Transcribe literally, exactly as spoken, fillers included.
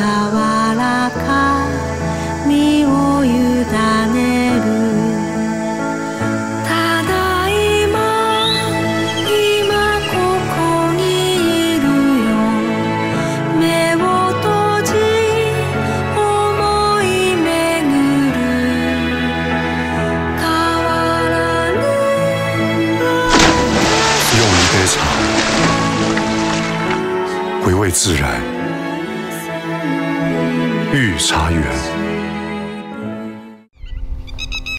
らか身を委ねるただいま今ここにいるよ目を閉じ思い巡る変わらぬ用一杯茶，回味自然。